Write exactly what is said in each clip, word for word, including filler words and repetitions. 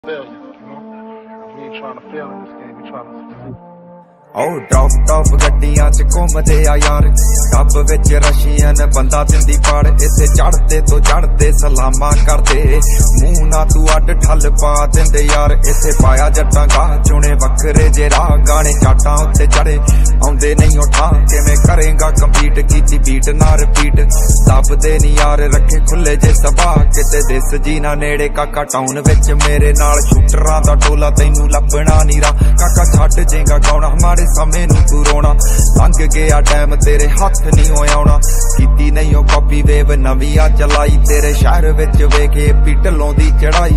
failure, you know? We ain't trying to fail in this game, we trying to succeed. Oh, drop top ਗੱਡੀਆਂ ਚ ਘੁੰਮਦੇ ਆ ਯਾਰ tub ਵਿੱਚ Russian ਬੰਦਾ ਦਿੰਦੀ ਪਾੜ ਇੱਥੇ ਚੜਦੇ ਤੋਂ ਚੜਦੇ ਸਲਾਮਾਂ ਕਰਦੇ ਮੂੰਹ ਨਾ ਤੂੰ ਅੱਡ ਠੱਲ ਪਾ ਦਿੰਦੇ ਯਾਰ ਇੱਥੇ ਪਾਇਆ ਜੱਟਾਂ ਗਾਹ ਚੁਣੇ ਵੱਖਰੇ ਜੇ ਰਾਹ ਗਾਣੇ ਚਾਟਾਂ ਉੱਤੇ ਚੜੇ ਆਉਂਦੇ ਨਹੀਂ ਉਠਾਂ ਕਿਵੇਂ ਕਰੇਗਾ ਕੰਪੀਟ ਕੀਤੀ ਬੀਟ ਨਾ ਰਿਪੀਟ ਦੱਬਦੇ ਨਹੀਂ ਯਾਰ ਰੱਖੇ ਖੁੱਲੇ ਜੇ ਸਭਾ ਕਿਤੇ ਦਿਸ ਜੀ ਨਾ ਨੇੜੇ ਕਾਕਾ ਟਾਊਨ ਵਿੱਚ ਮੇਰੇ ਨਾਲ ਸ਼ੂਟਰਾਂ ਦਾ ਟੋਲਾ ਤੈਨੂੰ ਲੱਭਣਾ ਨੀ ਰਾ ਕਾਕਾ ਛੱਡ ਜੇਗਾ ਗਾਉਣਾ ਹਮਾਰੇ ਸਮੇਂ ਨੂੰ ਤੂੰ ਰੋਣਾ ਲੰਘ ਗਿਆ ਟਾਈਮ ਤੇਰੇ ਹੱਥ ਨਹੀਂ ਹੋਇਆ ਆਉਣਾ ਕੀਤੀ ਨਹੀਂ ਉਹ ਕਾਪੀ ਵੇਵ ਨਵੀਂ ਆ ਚਲਾਈ ਤੇਰੇ ਸ਼ਹਿਰ ਵਿੱਚ ਵੇਖੇ ਪਿੱਟਲੋਂ ਦੀ ਚੜਾਈ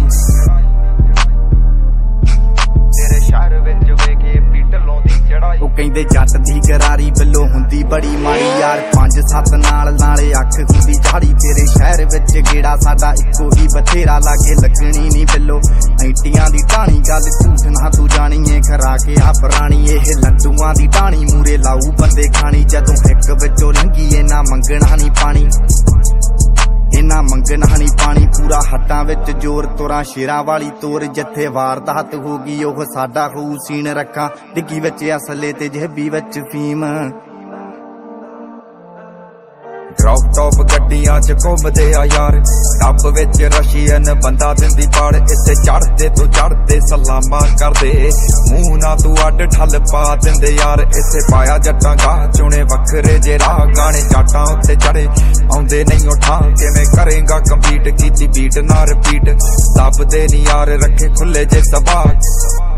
ਤੇਰੇ ਸ਼ਹਿਰ ਵਿੱਚ ਵੇਖੇ ਪਿੱਟਲੋਂ ਦੀ ਚੜਾਈ ਉਹ ਕਹਿੰਦੇ ਜੱਟ ਦੀ ਗਰਾਰੀ ਵੱਲੋਂ ਹੁੰਦੀ ਬੜੀ ਮਾੜੀ ਯਾਰ ਪੰਜ ਸੱਤ ਨਾਲ ਨਾਲੇ ਅੱਖ ਹੁੰਦੀ ਝਾੜੀ ਤੇਰੇ ਸ਼ਹਿਰ ਵਿੱਚ ਗੇੜਾ ਸਾਡਾ ਇੱਕੋ ਹੀ ਬਥੇਰਾ ਲਾਗੇ ਲੱਗਣੀ ਨਹੀਂ ਬਿੱਲੋ ਐਂਟੀਆਂ ਦੀ ਢਾਣੀ ਗੱਲ ਝੂਠ ਨਾ ਤੂੰ ਜਾਣੀਏ ਖਰਾ ਕੇ ਆ ਪੁਰਾਣੀ ਇਹ ਲੰਡੂਆਂ ਦੀ ਢਾਣੀ ਮੂਰੇ ਲਾਊ ਬੰਦੇ ਖਾਣੀ ਜਦੋਂ ਇੱਕ ਵਿੱਚੋਂ ਲੰਘੀ ਇਹਨਾਂ ਮੰਗਣਾ ਨਹੀਂ ਪਾਣੀ ਇਹਨਾਂ ਮੰਗਣਾ ਨਹੀਂ ਪਾਣੀ ਪੂਰਾ ਹੱਟਾਂ ਵਿੱਚ ਜ਼ੋਰ ਤੁਰਾਂ ਸ਼ੇਰਾਂ ਵਾਲੀ ਤੋਰ ਜਿੱਥੇ ਵਾਰਦਾਤ ਹੋ ਗਈ ਉਹ ਸਾਡਾ ਹੋਊ ਸੀਨ ਰੱਖਾਂ ਡਿੱਗੀ ਵਿੱਚ ਅਸਲੇ ਤੇ ਜੇਬੀ ਵਿੱਚ ਫੀਮ ਡ੍ਰੌਪ ਟੌਪ ਗੱਡੀਆਂ ਚ ਘੁੰਮਦੇ ਆ ਯਾਰ ਟੱਬ ਵਿੱਚ ਰਸ਼ੀਅਨ ਬੰਦਾ ਦਿੰਦੀ ਪਾੜ ਇੱਥੇ ਚੜਦੇ ਤੋਂ ਚੜਦੇ ਸਲਾਮਾਂ ਕਰਦੇ ਮੂੰਹ ਨਾ ਤੂੰ ਅੱਡ ਠੱਲ ਪਾ ਦਿੰਦੇ ਯਾਰ ਇੱਥੇ ਪਾਇਆ ਜੱਟਾਂ ਗਾਹ ਚੁਣੇ ਵੱਖਰੇ ਜੇ ਰਾਹ ਗਾਣੇ ਚਾਟਾਂ ਉੱਤੇ ਚੜੇ ਆਉਂਦੇ ਨਹੀਂ ਉਠਾਂ ਕਿਵੇਂ ਕਰੇਗਾ ਕੰਪੀਟ ਕੀਤੀ ਬੀਟ ਨਾ ਰਿਪੀਟ ਦੱਬਦੇ ਨਹੀਂ ਯਾਰ ਰੱਖੇ ਖੁੱਲੇ ਜੇ ਸਭਾ